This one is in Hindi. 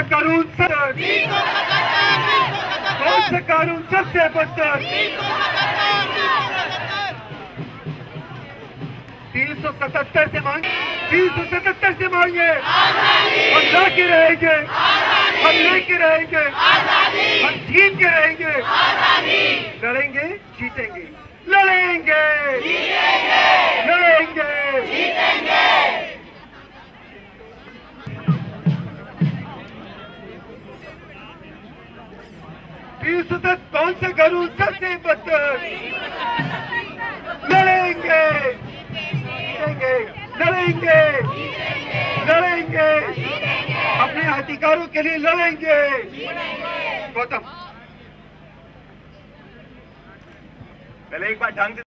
कानून कौन सा कानून सबसे बदतर? 377 से मांगे, 377 से मांगे, हम लेके रहेंगे, हम लेके रहेंगे, हम जीत के रहेंगे, लड़ेंगे जीतेंगे, लड़ेंगे लड़ेंगे जीतेंगे। कौन सा कानून सबसे बदतर? लड़ेंगे लड़ेंगे लड़ेंगे, अपने अधिकारों के लिए लड़ेंगे। गौतम, पहले एक बार ढंग से